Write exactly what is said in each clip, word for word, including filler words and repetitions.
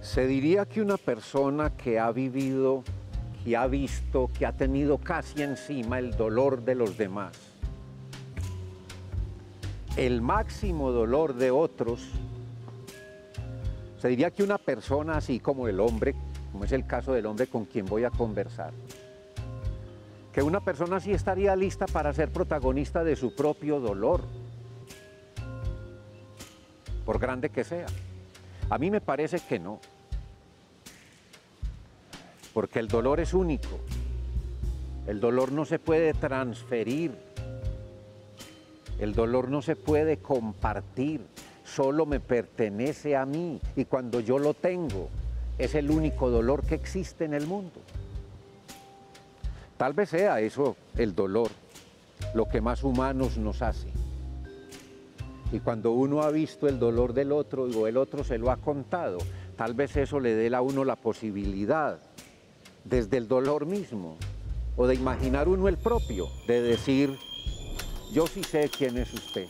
Se diría que una persona que ha vivido, que ha visto, que ha tenido casi encima el dolor de los demás, el máximo dolor de otros, se diría que una persona así como el hombre, como es el caso del hombre con quien voy a conversar, que una persona así estaría lista para ser protagonista de su propio dolor, por grande que sea. A mí me parece que no, porque el dolor es único, el dolor no se puede transferir, el dolor no se puede compartir, solo me pertenece a mí y cuando yo lo tengo es el único dolor que existe en el mundo. Tal vez sea eso, el dolor, lo que más humanos nos hace. Y cuando uno ha visto el dolor del otro o el otro se lo ha contado, tal vez eso le dé a uno la posibilidad, desde el dolor mismo, o de imaginar uno el propio, de decir, yo sí sé quién es usted.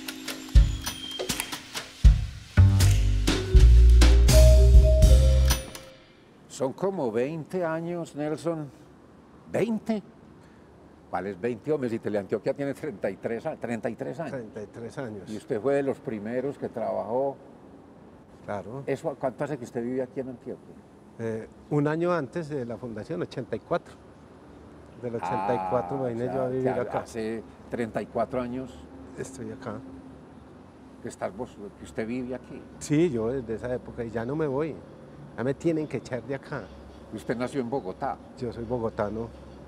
Son como veinte años, Nelson. ¿veinte? ¿Cuáles veinte, hombre? Si Teleantioquia tiene treinta y tres años. treinta y tres años. Y usted fue de los primeros que trabajó. Claro. ¿Eso cuánto hace que usted vive aquí en Antioquia? Eh, un año antes de la fundación, ochenta y cuatro. Del ochenta y cuatro Ah, me vine o sea, yo a vivir que acá. Hace treinta y cuatro años Estoy acá. que, está, que usted vive aquí. Sí, yo desde esa época y ya no me voy. Ya me tienen que echar de acá. Usted nació en Bogotá. Yo soy bogotano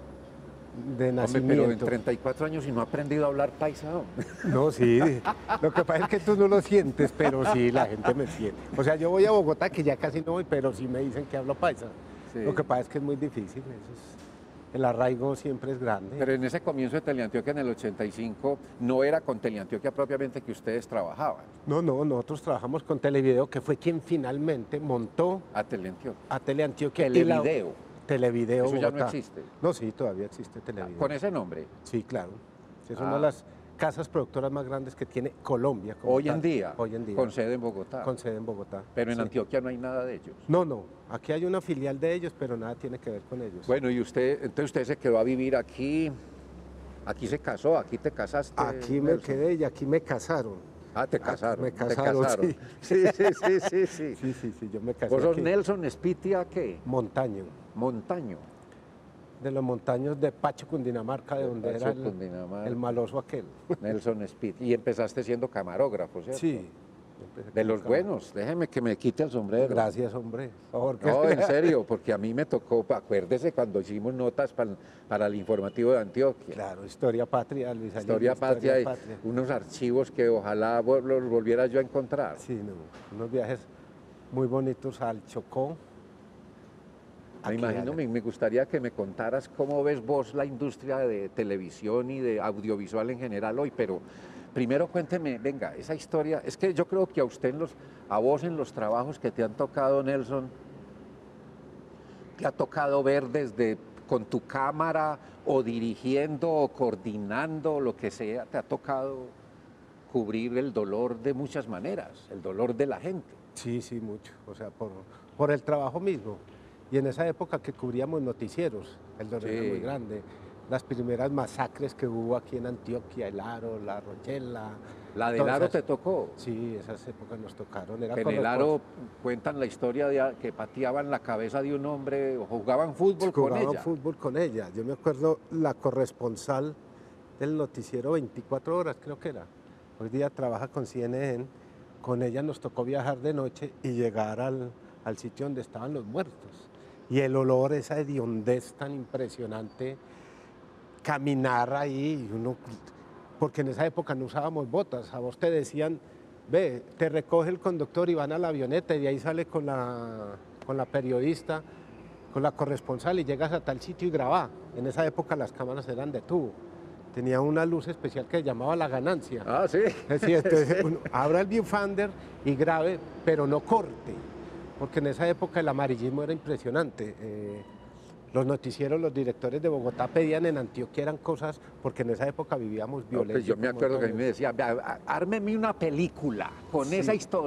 de Hombre, nacimiento. pero en treinta y cuatro años y no ha aprendido a hablar paisa. No, sí. Lo que pasa es que tú no lo sientes, pero sí, la gente me siente. O sea, yo voy a Bogotá, que ya casi no voy, pero sí me dicen que hablo paisa. Sí. Lo que pasa es que es muy difícil. Eso es, el arraigo siempre es grande. Pero en ese comienzo de Teleantioquia en el ochenta y cinco, no era con Teleantioquia propiamente que ustedes trabajaban. No, no, nosotros trabajamos con Televideo, que fue quien finalmente montó A Teleantioquia. a Teleantioquia. Televideo. Y la, Televideo Eso ya Bogotá. no existe. No, sí, todavía existe Televideo. ¿Con ese nombre? Sí, claro. Sí, es Ah. una de las casas productoras más grandes que tiene Colombia. como Hoy tal. en día. Hoy en día. Con sede en Bogotá. Con sede en Bogotá. Pero en sí. Antioquia no hay nada de ellos. No, no. Aquí hay una filial de ellos, pero nada tiene que ver con ellos. Bueno, y usted, entonces usted se quedó a vivir aquí, aquí se casó, aquí te casaste. Aquí me Nelson. quedé y aquí me casaron. Ah, te casaron. Me te casaron, casaron. sí. Sí, sí, sí, sí, sí. Sí, sí, sí, yo me casé ¿Vos sos aquí. Nelson Espitia qué? Montaño. Montaño. De los montaños de Pacho, Cundinamarca, de, De donde Pacho, era el, Cundinamarca. el maloso aquel. Nelson Espitia. Y empezaste siendo camarógrafo, ¿cierto? Sí. yo empecé De como los cama- buenos, déjeme que me quite el sombrero. Gracias, hombre. Por favor, que- No, en serio, porque a mí me tocó, acuérdese cuando hicimos notas para, para el informativo de Antioquia. Claro, Historia Patria, Luis Allende, Historia Patria, y Patria. unos archivos que ojalá vol- los volviera yo a encontrar. Sí, no, unos viajes muy bonitos al Chocó. Me Aquí, imagino, allá. me, me gustaría que me contaras cómo ves vos la industria de televisión y de audiovisual en general hoy, pero primero cuénteme, venga, esa historia, es que yo creo que a usted, en los, a vos en los trabajos que te han tocado, Nelson, te ha tocado ver desde con tu cámara o dirigiendo o coordinando, lo que sea, te ha tocado cubrir el dolor de muchas maneras, el dolor de la gente. Sí, sí, mucho. O sea, por, por el trabajo mismo. Y en esa época que cubríamos noticieros, el dolor Sí. era muy grande. Las primeras masacres que hubo aquí en Antioquia, el Aro, la Rochela. La del todas Aro esas- te tocó. Sí, esas épocas nos tocaron. Era En con el los- Aro cuentan la historia de a- que pateaban la cabeza de un hombre o jugaban fútbol con jugaban ella. fútbol con ella. Yo me acuerdo la corresponsal del noticiero veinticuatro horas, creo que era. Hoy día trabaja con C N N. Con ella nos tocó viajar de noche y llegar al, al sitio donde estaban los muertos. Y el olor, esa hediondez tan impresionante, caminar ahí, y uno, porque en esa época no usábamos botas. A vos te decían, ve, te recoge el conductor y van a la avioneta y de ahí sale con la, con la periodista, con la corresponsal y llegas a tal sitio y grabá. En esa época las cámaras eran de tubo. Tenía una luz especial que se llamaba la ganancia. Ah, sí. Es decir, entonces uno abra el viewfinder y grabe, pero no corte, porque en esa época el amarillismo era impresionante. Eh, los noticieros, los directores de Bogotá pedían en Antioquia eran cosas, porque en esa época vivíamos No, violencia. pues yo me como acuerdo que a mí todo. me decía, "Vea, á- ármeme una película con Sí. esa historia".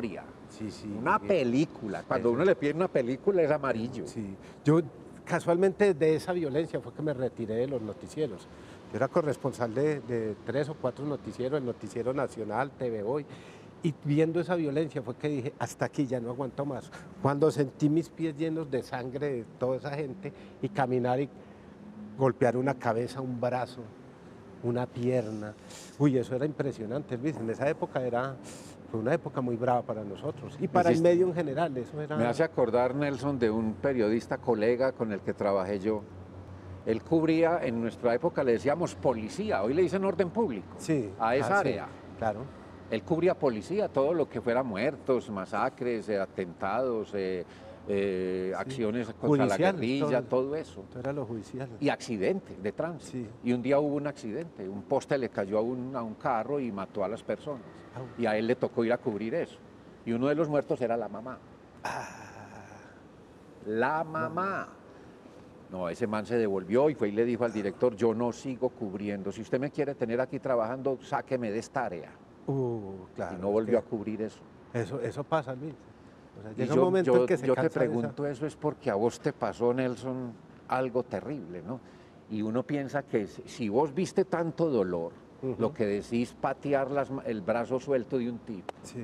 Sí, sí. Una película. Cuando uno le pide una película es amarillo. Sí. Yo casualmente de esa violencia fue que me retiré de los noticieros. Yo era corresponsal de, de tres o cuatro noticieros, el Noticiero Nacional, T V Hoy, y viendo esa violencia fue que dije, hasta aquí ya no aguanto más. Cuando sentí mis pies llenos de sangre de toda esa gente y caminar y golpear una cabeza, un brazo, una pierna. Uy, eso era impresionante, Luis. En esa época era, fue una época muy brava para nosotros y para el medio en general. Eso era... Me hace acordar, Nelson, de un periodista colega con el que trabajé yo. Él cubría, en nuestra época le decíamos policía, hoy le dicen orden público, sí, a esa ah, sí, área. claro. Él cubría policía, todo lo que fuera muertos, masacres, eh, atentados, eh, eh, sí. acciones contra judicial, la guerrilla, todo, todo eso. Todo era lo judicial. Y accidentes de tránsito. Sí. Y un día hubo un accidente, un poste le cayó a un, a un carro y mató a las personas. Oh. Y a él le tocó ir a cubrir eso. Y uno de los muertos era la mamá. Ah. La mamá. No, ese man se devolvió y fue y le dijo al director, yo no sigo cubriendo. Si usted me quiere tener aquí trabajando, sáqueme de esta área. Uh, claro, y no volvió a cubrir eso. Eso, eso pasa, Luis. O sea, llega yo, un momento yo, en que se yo te cansa pregunto esa... eso es porque a vos te pasó, Nelson, algo terrible, ¿no? Y uno piensa que si vos viste tanto dolor, uh-huh. lo que decís patear las, el brazo suelto de un tipo, sí.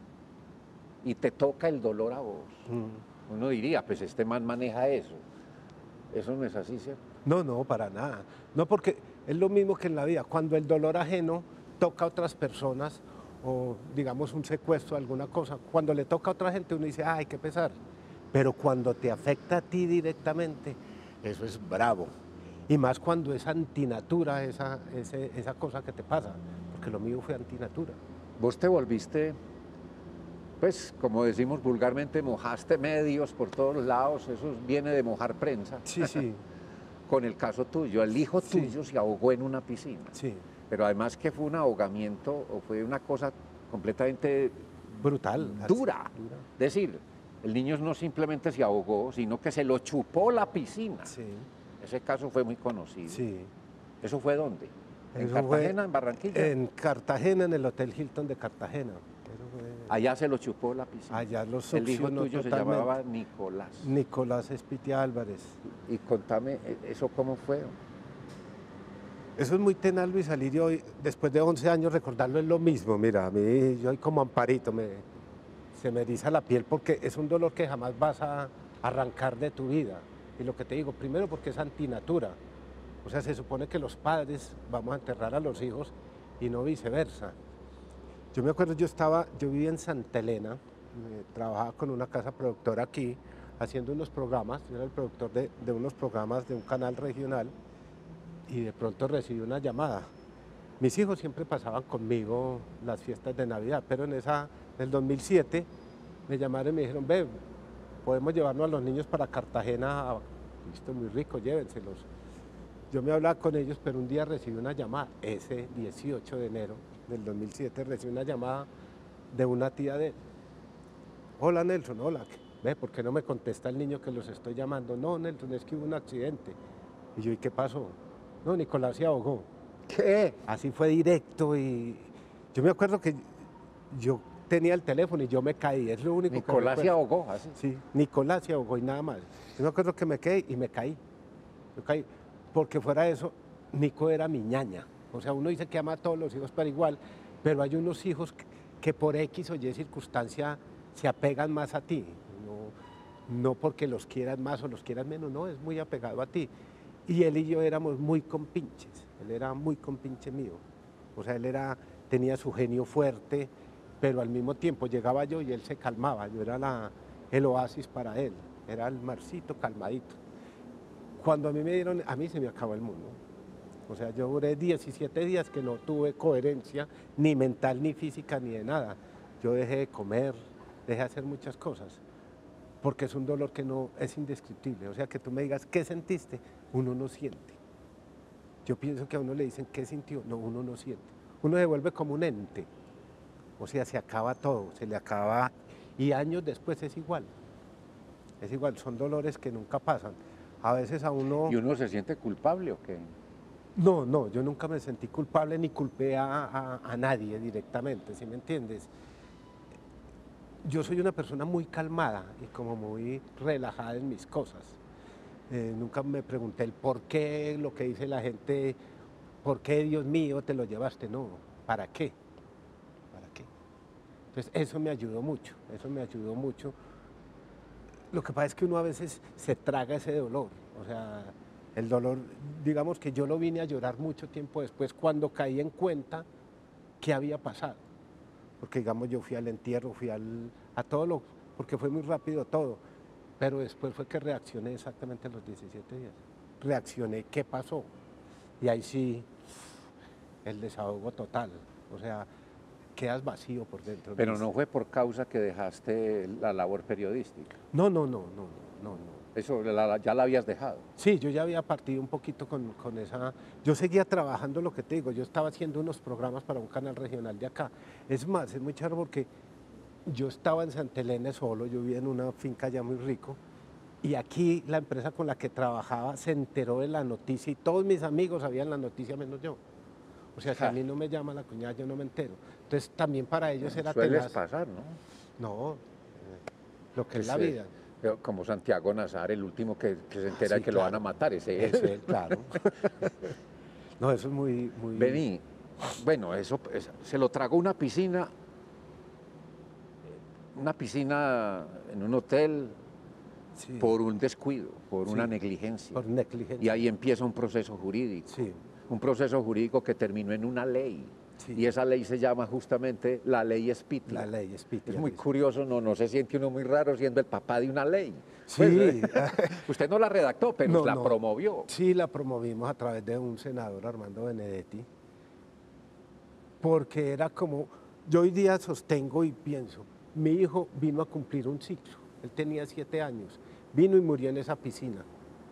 y te toca el dolor a vos, uh-huh. uno diría, pues este man maneja eso. Eso no es así, ¿cierto? No, no, para nada. No, porque es lo mismo que en la vida. Cuando el dolor ajeno toca a otras personas, o digamos un secuestro, alguna cosa, cuando le toca a otra gente uno dice, ay, qué pesar. Pero cuando te afecta a ti directamente, eso es bravo. Y más cuando es antinatura esa, ese, esa cosa que te pasa, porque lo mío fue antinatura. Vos te volviste, pues, como decimos vulgarmente, mojaste medios por todos lados, eso viene de mojar prensa. Sí, sí. Con el caso tuyo, el hijo sí. tuyo se ahogó en una piscina. Sí. Pero además que fue un ahogamiento o fue una cosa completamente brutal, dura. dura. Es decir, el niño no simplemente se ahogó, sino que se lo chupó la piscina. Sí. Ese caso fue muy conocido. Sí. ¿Eso fue dónde? ¿En Eso Cartagena, fue en Barranquilla? En Cartagena, en el Hotel Hilton de Cartagena. Fue... Allá se lo chupó la piscina. Allá lo El hijo tuyo totalmente. Se llamaba Nicolás. Nicolás Espitia Álvarez. Y contame, ¿eso cómo fue? Eso es muy tenaz, Luis Alirio, hoy, después de once años recordarlo es lo mismo. Mira, a mí, yo como amparito, me, se me eriza la piel porque es un dolor que jamás vas a arrancar de tu vida. Y lo que te digo, primero porque es antinatura. O sea, se supone que los padres vamos a enterrar a los hijos y no viceversa. Yo me acuerdo, yo estaba, yo vivía en Santa Elena, eh, trabajaba con una casa productora aquí, haciendo unos programas, yo era el productor de, de unos programas de un canal regional, y de pronto recibí una llamada. Mis hijos siempre pasaban conmigo las fiestas de Navidad, pero en esa, en el dos mil siete, me llamaron y me dijeron, ve, podemos llevarnos a los niños para Cartagena, listo, muy rico, llévenselos. Yo me hablaba con ellos, pero un día recibí una llamada, ese dieciocho de enero del dos mil siete, recibí una llamada de una tía de él. Hola Nelson, hola, ve, ¿por qué no me contesta el niño que los estoy llamando? No, Nelson, es que hubo un accidente. Y yo, ¿y qué pasó? No, Nicolás se ahogó. ¿Qué? Así fue directo y yo me acuerdo que yo tenía el teléfono y yo me caí, es lo único Nicolás que Nicolás se ahogó, así. Sí, Nicolás se ahogó y nada más. Yo me acuerdo que me quedé y me caí. Yo caí, porque fuera de eso, Nico era mi ñaña. O sea, uno dice que ama a todos los hijos pero igual, pero hay unos hijos que, que por X o Y circunstancia se apegan más a ti. No, no porque los quieras más o los quieras menos, no, es muy apegado a ti. Y él y yo éramos muy compinches, él era muy compinche mío. O sea, él era, tenía su genio fuerte, pero al mismo tiempo llegaba yo y él se calmaba. Yo era la, el oasis para él, era el marcito calmadito. Cuando a mí me dieron, a mí se me acabó el mundo. O sea, yo duré diecisiete días que no tuve coherencia, ni mental, ni física, ni de nada. Yo dejé de comer, dejé de hacer muchas cosas, porque es un dolor que no es indescriptible. O sea, que tú me digas, ¿qué sentiste? Uno no siente. Yo pienso que a uno le dicen, ¿qué sintió? No, uno no siente. Uno se vuelve como un ente. O sea, se acaba todo, se le acaba, y años después es igual. Es igual, son dolores que nunca pasan. A veces a uno... ¿Y uno se siente culpable o qué? No, no, yo nunca me sentí culpable ni culpé a, a, a nadie directamente, ¿sí me entiendes? yo soy una persona muy calmada y como muy relajada en mis cosas. Eh, nunca me pregunté el por qué, lo que dice la gente, por qué, Dios mío, te lo llevaste. No, ¿para qué? ¿Para qué? Entonces, eso me ayudó mucho, eso me ayudó mucho. Lo que pasa es que uno a veces se traga ese dolor, o sea, el dolor, digamos que yo lo vine a llorar mucho tiempo después cuando caí en cuenta qué había pasado. Porque digamos yo fui al entierro, fui al, a todo lo, porque fue muy rápido todo, pero después fue que reaccioné exactamente a los diecisiete días. Reaccioné, ¿qué pasó? Y ahí sí, el desahogo total, o sea, quedas vacío por dentro. Pero no fue por causa que dejaste la labor periodística. No, no, no, no, no, no. Eso la- la- ya la habías dejado. Sí, yo ya había partido un poquito con, con esa... Yo seguía trabajando lo que te digo, yo estaba haciendo unos programas para un canal regional de acá. Es más, es muy charro porque yo estaba en Santa Elena solo, yo vivía en una finca ya muy rico, y aquí la empresa con la que trabajaba se enteró de la noticia y todos mis amigos sabían la noticia menos yo. O sea, si a mí no me llama la cuñada, yo no me entero. Entonces también para ellos era Suele tenaz. pasar, ¿no? No, eh, lo que es la Ese- vida. eh, Como Santiago Nazar, el último que, que se entera Sí, de que lo claro. van a matar, ese es. Ese, claro. No, eso es muy... muy... Vení, bueno, eso es- se lo tragó una piscina, una piscina en un hotel Sí, por un descuido, por Sí. una negligencia. por negligencia. Y ahí empieza un proceso jurídico. Sí, Un proceso jurídico que terminó en una ley. Sí. Y esa ley se llama justamente la ley Spitia. la ley Spitia. Es muy dice. curioso, no, no se siente uno muy raro siendo el papá de una ley. Sí. Pues, ¿eh? Usted no la redactó, pero No, la no. promovió. Sí, la promovimos a través de un senador, Armando Benedetti, porque era como, yo hoy día sostengo y pienso, mi hijo vino a cumplir un ciclo, él tenía siete años, vino y murió en esa piscina.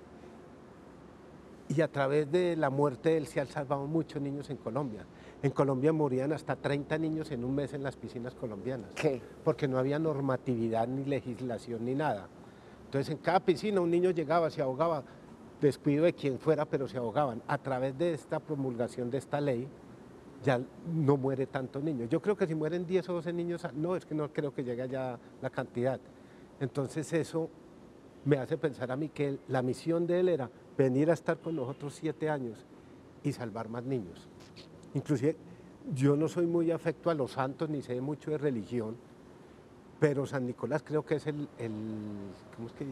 Y a través de la muerte de él se han salvado muchos niños en Colombia. En Colombia morían hasta treinta niños en un mes en las piscinas colombianas. ¿Qué? Porque no había normatividad, ni legislación, ni nada. Entonces en cada piscina un niño llegaba, se ahogaba, descuido de quien fuera, pero se ahogaban. A través de esta promulgación de esta ley, ya no muere tantos niños. Yo creo que si mueren diez o doce niños, no, es que no creo que llegue allá la cantidad. Entonces eso me hace pensar a mí que la misión de él era venir a estar con nosotros siete años y salvar más niños. Inclusive yo no soy muy afecto a los santos ni sé mucho de religión, pero San Nicolás creo que es el, el ¿cómo es que?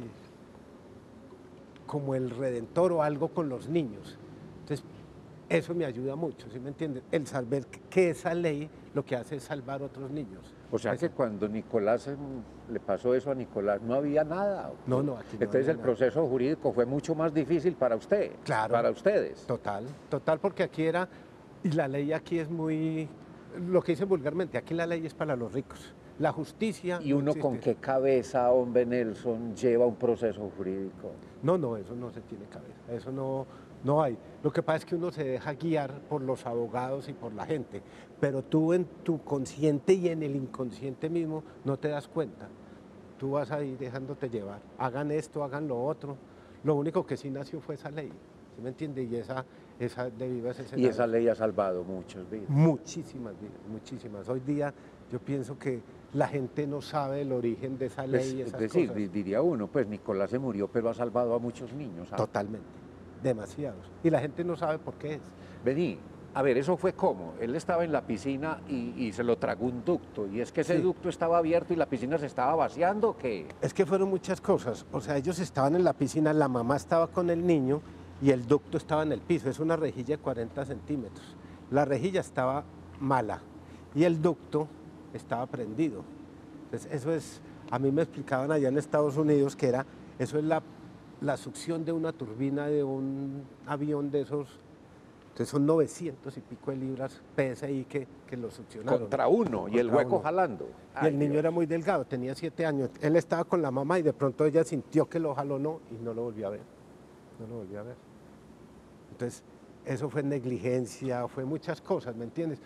Como el redentor o algo con los niños. Entonces, eso me ayuda mucho, ¿sí me entiendes? El saber que esa ley lo que hace es salvar otros niños. O sea Eso. que cuando Nicolás em, le pasó eso a Nicolás, no había nada. No, no, aquí no Entonces había el nada. proceso jurídico fue mucho más difícil para usted. Claro. Para ustedes. Total, total, porque aquí era, y la ley aquí es muy, lo que dicen vulgarmente, aquí la ley es para los ricos. La justicia... ¿Y no uno existe. con qué cabeza, hombre Nelson, lleva un proceso jurídico? No, no, eso no se tiene cabeza, eso no, no hay. Lo que pasa es que uno se deja guiar por los abogados y por la gente, pero tú en tu consciente y en el inconsciente mismo no te das cuenta. Tú vas ahí dejándote llevar, hagan esto, hagan lo otro. Lo único que sí nació fue esa ley, ¿sí me entiendes? Y esa, esa de viva ese Y senador. esa ley ha salvado muchas vidas. Muchísimas vidas, muchísimas. Hoy día yo pienso que la gente no sabe el origen de esa ley Pues, y es esas decir, cosas. di- diría uno, pues Nicolás se murió, pero ha salvado a muchos niños. ¿sabes? Totalmente, demasiados. Y la gente no sabe por qué es. Vení, a ver, ¿eso fue cómo? Él estaba en la piscina y, y se lo tragó un ducto, y es que ese Sí. ducto estaba abierto y la piscina se estaba vaciando, ¿o qué? Es que fueron muchas cosas. O sea, ellos estaban en la piscina, la mamá estaba con el niño y el ducto estaba en el piso. Es una rejilla de cuarenta centímetros. La rejilla estaba mala y el ducto estaba prendido. Entonces, eso es, a mí me explicaban allá en Estados Unidos que era, eso es la, la succión de una turbina de un avión de esos. Entonces son novecientos y pico de libras pesa ahí que, que lo succionaron. Contra uno, y el Contra hueco uno. jalando. Y el Ay, niño Dios. era muy delgado, tenía siete años. Él estaba con la mamá y de pronto ella sintió que lo jalonó y no lo volvió a ver. No lo volvió a ver. Entonces, eso fue negligencia, fue muchas cosas, ¿me entiendes?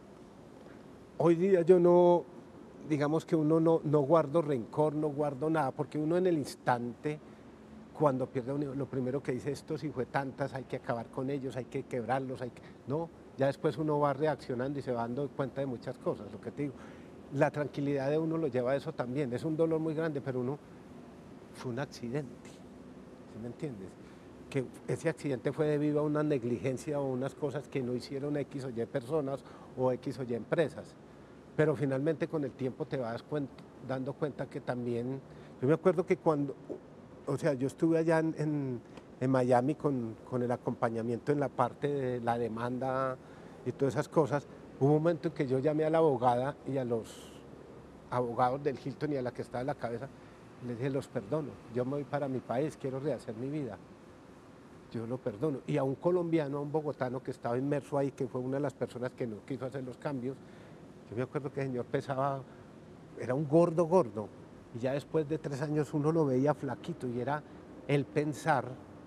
Hoy día yo no, digamos que uno no, no guardo rencor, no guardo nada, porque uno en el instante, cuando pierde a un hijo, lo primero que dice, estos hijos tantas, hay que acabar con ellos, hay que quebrarlos, hay que... No, ya después uno va reaccionando y se va dando cuenta de muchas cosas, lo que te digo. la tranquilidad de uno lo lleva a eso también. Es un dolor muy grande, pero uno fue un accidente, ¿sí me entiendes? Que ese accidente fue debido a una negligencia o unas cosas que no hicieron X o Y personas o X o Y empresas. Pero finalmente con el tiempo te vas cuenta, dando cuenta que también, yo me acuerdo que cuando, o sea, yo estuve allá en, en, en Miami con, con el acompañamiento en la parte de la demanda y todas esas cosas, hubo un momento en que yo llamé a la abogada y a los abogados del Hilton y a la que estaba en la cabeza, les dije, los perdono, yo me voy para mi país, quiero rehacer mi vida, yo lo perdono. Y a un colombiano, a un bogotano que estaba inmerso ahí, que fue una de las personas que no quiso hacer los cambios, yo me acuerdo que el señor pesaba, era un gordo, gordo, y ya después de tres años uno lo veía flaquito, y era el pensar,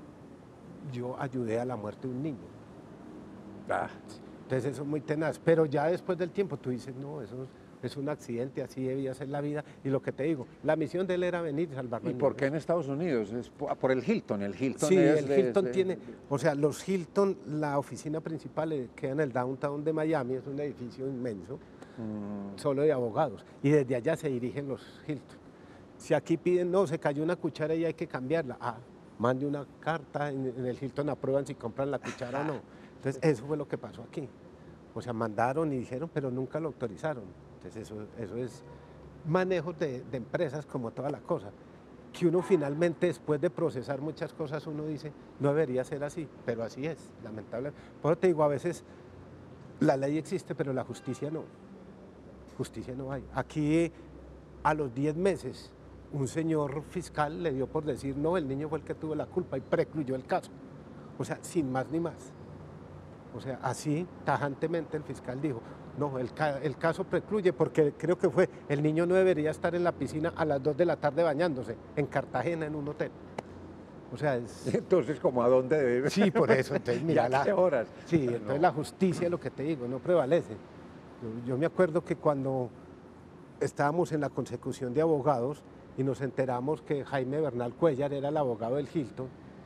yo ayudé a la muerte de un niño. Ah. Entonces eso es muy tenaz, pero ya después del tiempo tú dices, no, eso es un accidente, así debía ser la vida, y lo que te digo, la misión de él era venir y salvarme. ¿Y por qué en Estados Unidos? Es por el Hilton, el Hilton sí, es el de, Hilton de, tiene, o sea, los Hilton, la oficina principal eh, queda en el downtown de Miami, es un edificio inmenso, mm. solo de abogados, y desde allá se dirigen los Hilton. Si aquí piden, no, se cayó una cuchara y hay que cambiarla, ah, mande una carta, en, en el Hilton aprueban si compran la cuchara o no. Entonces, eso fue lo que pasó aquí. O sea, mandaron y dijeron, pero nunca lo autorizaron. Entonces, eso, eso es manejo de, de empresas como toda la cosa. Que uno finalmente, después de procesar muchas cosas, uno dice, no debería ser así, pero así es, lamentablemente. Por eso te digo, a veces la ley existe, pero la justicia no. Justicia no hay. Aquí, a los diez meses, un señor fiscal le dio por decir, no, el niño fue el que tuvo la culpa y precluyó el caso. O sea, sin más ni más. O sea, así, tajantemente, el fiscal dijo, no, el, ca el caso precluye porque creo que fue, el niño no debería estar en la piscina a las dos de la tarde bañándose, en Cartagena, en un hotel. O sea, es... Entonces, ¿cómo a dónde debe? Sí, por eso, entonces, mira, la... ¿qué horas? Sí, entonces no. La justicia, lo que te digo, no prevalece. Yo, yo me acuerdo que cuando estábamos en la consecución de abogados y nos enteramos que Jaime Bernal Cuellar era el abogado del Hilton,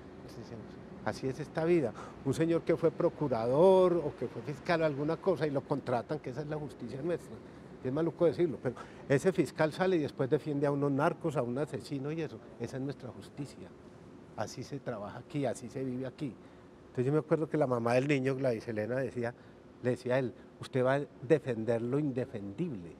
así es esta vida. Un señor que fue procurador o que fue fiscal o alguna cosa y lo contratan, que esa es la justicia nuestra. Y es maluco decirlo, pero ese fiscal sale y después defiende a unos narcos, a un asesino y eso. Esa es nuestra justicia. Así se trabaja aquí, así se vive aquí. Entonces yo me acuerdo que la mamá del niño, Gladys Elena, decía, le decía a él, usted va a defender lo indefendible.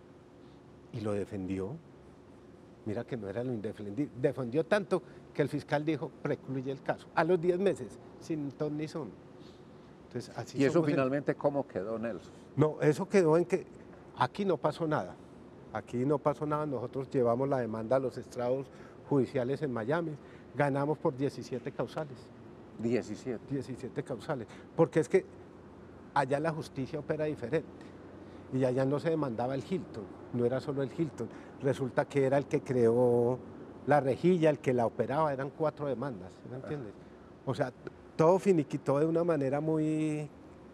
Y lo defendió. Mira que no era lo indefendible. Defendió tanto que el fiscal dijo, precluye el caso. A los diez meses, sin ton ni son. Entonces, así ¿Y eso el... finalmente cómo quedó, Nelson? No, eso quedó en que aquí no pasó nada. Aquí no pasó nada. Nosotros llevamos la demanda a los estrados judiciales en Miami. Ganamos por diecisiete causales. diecisiete. diecisiete causales. Porque es que allá la justicia opera diferente. Y allá no se demandaba el Hilton, no era solo el Hilton. Resulta que era el que creó la rejilla, el que la operaba, eran cuatro demandas, ¿me entiendes? O sea, todo finiquitó de una manera muy,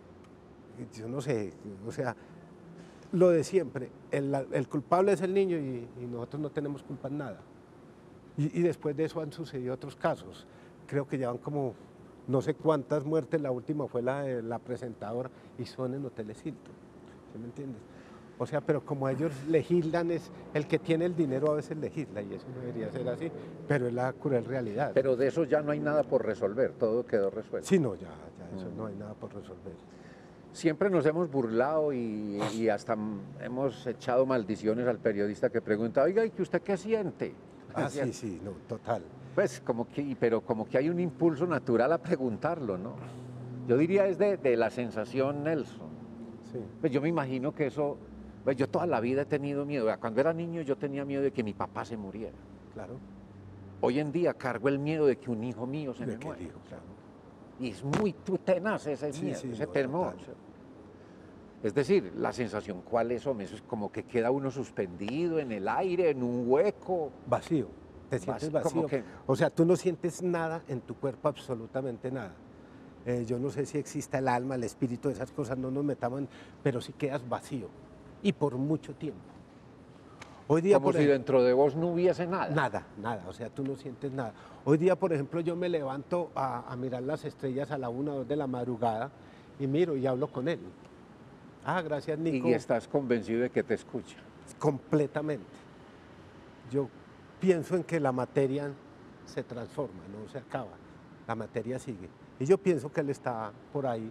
yo no sé, o sea, lo de siempre, el, el culpable es el niño y, y nosotros no tenemos culpa en nada. Y, y después de eso han sucedido otros casos, creo que llevan como no sé cuántas muertes, la última fue la de la presentadora y son en hoteles Hilton, ¿sí me entiendes? O sea, pero como ellos legislan, es el que tiene el dinero a veces legisla y eso no debería ser así, pero es la cruel realidad. Pero de eso ya no hay nada por resolver, todo quedó resuelto. Sí, no, ya, ya eso mm. no hay nada por resolver. Siempre nos hemos burlado y, y hasta hemos echado maldiciones al periodista que pregunta, oiga, ¿y que usted qué siente? Ah, sí, sí, no, total. Pues como que, pero como que hay un impulso natural a preguntarlo, ¿no? Yo diría es de, de la sensación, Nelson. Sí. Pues yo me imagino que eso... Pues yo toda la vida he tenido miedo. Cuando era niño yo tenía miedo de que mi papá se muriera. Claro. Hoy en día cargo el miedo de que un hijo mío se de me muera. Hijo, claro. Y es muy tenaz ese sí, miedo, sí, ese no, temor. Total. Es decir, la sensación, ¿cuál es, hombre? Eso es como que queda uno suspendido en el aire, en un hueco. Vacío. Te sientes vacío. vacío. Que... O sea, tú no sientes nada en tu cuerpo, absolutamente nada. Eh, yo no sé si existe el alma, el espíritu, esas cosas no nos metamos en... Pero sí quedas vacío. Y por mucho tiempo. Hoy día, como por si ejemplo, dentro de vos no hubiese nada. Nada, nada, o sea, tú no sientes nada. Hoy día, por ejemplo, yo me levanto a, a mirar las estrellas a la una o dos de la madrugada y miro y hablo con él. Ah, gracias, Nico. Y estás convencido de que te escucha. completamente. Yo pienso en que la materia se transforma, no se acaba, la materia sigue. Y yo pienso que él está por ahí.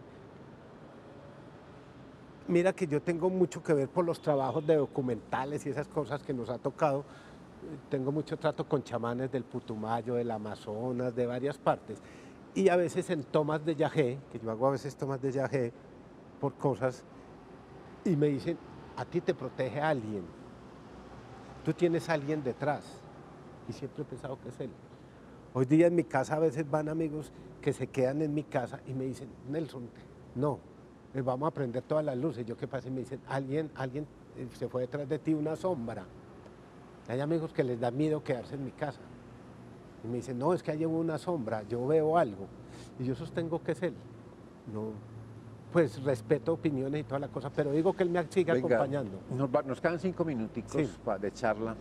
Mira que yo tengo mucho que ver por los trabajos de documentales y esas cosas que nos ha tocado. Tengo mucho trato con chamanes del Putumayo, del Amazonas, de varias partes. Y a veces en tomas de yagé, que yo hago a veces tomas de yagé por cosas, y me dicen, a ti te protege alguien, tú tienes a alguien detrás. Y siempre he pensado que es él. Hoy día en mi casa a veces van amigos que se quedan en mi casa y me dicen, Nelson, no, eh, vamos a prender todas las luces. Yo qué pasa, y me dicen, alguien, alguien eh, se fue detrás de ti, una sombra. Hay amigos que les da miedo quedarse en mi casa. Y me dicen, no, es que hay una sombra, yo veo algo. Y yo sostengo que es él. No, pues respeto opiniones y toda la cosa, pero digo que él me sigue Venga, acompañando. Nos, va- nos quedan cinco minuticos Sí. pa- de charla,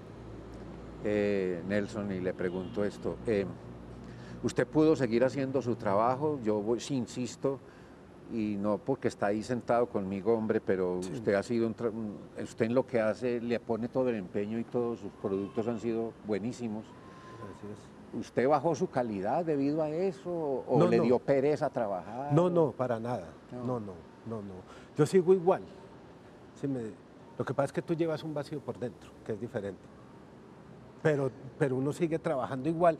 eh, Nelson, y le pregunto esto. eh, ¿Usted pudo seguir haciendo su trabajo? Yo voy- sí insisto, y no porque está ahí sentado conmigo, hombre, pero Sí. usted ha sido un, tra- un- usted en lo que hace le pone todo el empeño y todos sus productos han sido buenísimos. Así es. ¿Usted bajó su calidad debido a eso o No, le no. dio pereza trabajar? No, o- no, para nada. No. No, no, no, no. Yo sigo igual. Sí me- Lo que pasa es que tú llevas un vacío por dentro, que es diferente. Pero, pero uno sigue trabajando igual,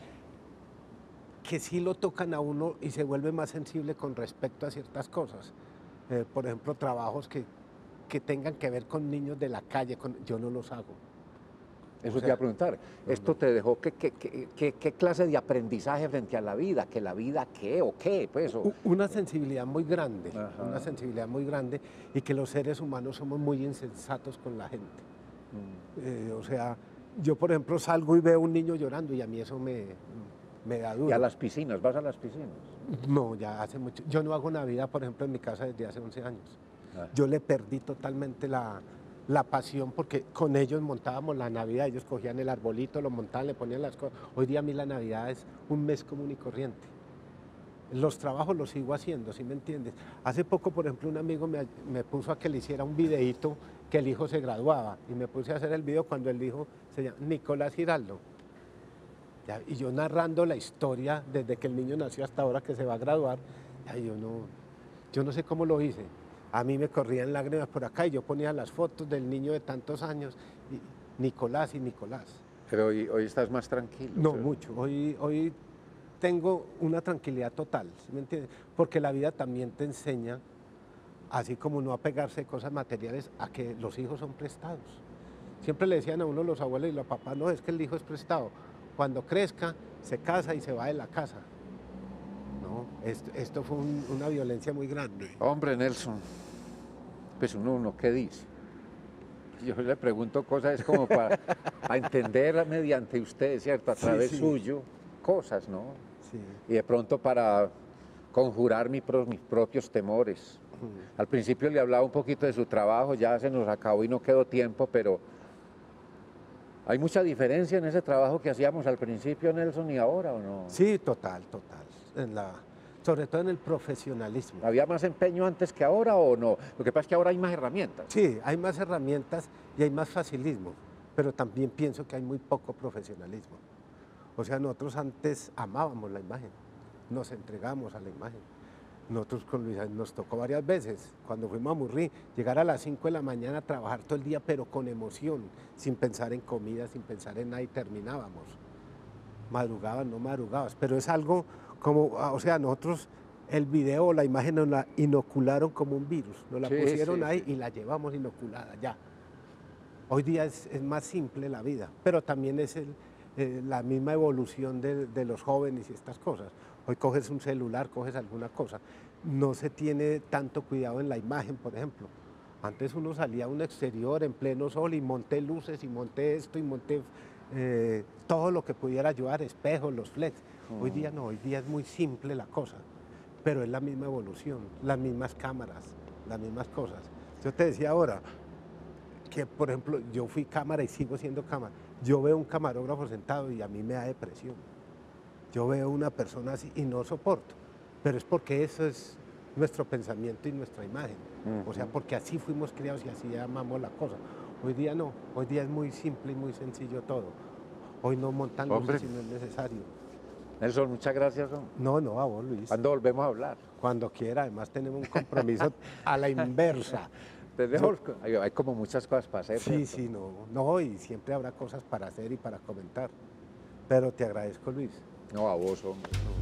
que sí lo tocan a uno y se vuelve más sensible con respecto a ciertas cosas. Eh, por ejemplo, trabajos que, que tengan que ver con niños de la calle, con- yo no los hago. Eso O te iba a sea, preguntar. no, ¿Esto no. te dejó qué, qué, qué- qué- qué clase de aprendizaje frente a la vida? ¿Que la vida qué o qué? Pues, o- U- Una sensibilidad muy grande, Ajá. una sensibilidad muy grande y que los seres humanos somos muy insensatos con la gente. Mm. Eh, o sea, yo por ejemplo salgo y veo a un niño llorando y a mí eso me, me da duro. Y a las piscinas, ¿vas a las piscinas? No, ya hace mucho. Yo no hago Navidad, por ejemplo, en mi casa desde hace once años. Ah. Yo le perdí totalmente la, la pasión porque con ellos montábamos la Navidad, ellos cogían el arbolito, lo montaban, le ponían las cosas. Hoy día a mí la Navidad es un mes común y corriente. Los trabajos los sigo haciendo, ¿sí me entiendes? Hace poco, por ejemplo, un amigo me, me puso a que le hiciera un videíto que el hijo se graduaba y me puse a hacer el video cuando el hijo se llama Nicolás Giraldo. Ya, y yo narrando la historia desde que el niño nació hasta ahora que se va a graduar, ya, yo, no, yo no sé cómo lo hice. A mí me corrían lágrimas por acá y yo ponía las fotos del niño de tantos años, y Nicolás y Nicolás. Pero hoy, hoy estás más tranquilo. No, pero- mucho. Hoy, hoy tengo una tranquilidad total, ¿sí me entiendes? Porque la vida también te enseña, así como no a pegarse de cosas materiales, a que los hijos son prestados. Siempre le decían a uno los abuelos y los papás, no, es que el hijo es prestado. Cuando crezca, se casa y se va de la casa. No, esto, esto fue un- una violencia muy grande. Hombre, Nelson, pues uno, uno, ¿qué dice? Yo le pregunto cosas es como para, para entender mediante usted, ¿cierto? A Sí, través sí. suyo, cosas, ¿no? Sí. Y de pronto para conjurar mi pro- mis propios temores. Mm. Al principio le hablaba un poquito de su trabajo, ya se nos acabó y no quedó tiempo, pero hay mucha diferencia en ese trabajo que hacíamos al principio, Nelson, y ahora, ¿o no? Sí, total, total. En la, sobre todo en el profesionalismo. ¿Había más empeño antes que ahora o no? Lo que pasa es que ahora hay más herramientas. Sí, hay más herramientas y hay más facilismo, pero también pienso que hay muy poco profesionalismo. O sea, nosotros antes amábamos la imagen, nos entregamos a la imagen. Nosotros con Luisa nos tocó varias veces, cuando fuimos a Murrí, llegar a las cinco de la mañana a trabajar todo el día, pero con emoción, sin pensar en comida, sin pensar en nada y terminábamos. Madrugabas, no madrugabas, pero es algo como, o sea, nosotros el video o la imagen nos la inocularon como un virus, nos la Sí, pusieron sí, ahí sí. y la llevamos inoculada ya. Hoy día es, es más simple la vida, pero también es el, eh, la misma evolución de, de los jóvenes y estas cosas. Hoy coges un celular, coges alguna cosa. No se tiene tanto cuidado en la imagen, por ejemplo. Antes uno salía a un exterior en pleno sol y monté luces y monté esto y monté eh, todo lo que pudiera ayudar, espejos, los flex. Hoy día no, hoy día es muy simple la cosa, pero es la misma evolución, las mismas cámaras, las mismas cosas. Yo te decía ahora que, por ejemplo, yo fui cámara y sigo siendo cámara. Yo veo un camarógrafo sentado y a mí me da depresión. Yo veo una persona así y no soporto, pero es porque eso es nuestro pensamiento y nuestra imagen. O sea, porque así fuimos criados y así llamamos la cosa. Hoy día no, hoy día es muy simple y muy sencillo todo. Hoy no montan Hombre. luces si no es necesario. Nelson, muchas gracias. ¿No? No, no, a vos, Luis. ¿Cuándo volvemos a hablar? Cuando quiera, además tenemos un compromiso a la inversa. Tenemos, hay, hay como muchas cosas para hacer. Sí, ¿cierto? sí, no, no, y siempre habrá cosas para hacer y para comentar. Pero te agradezco, Luis. No, a vos, hombre.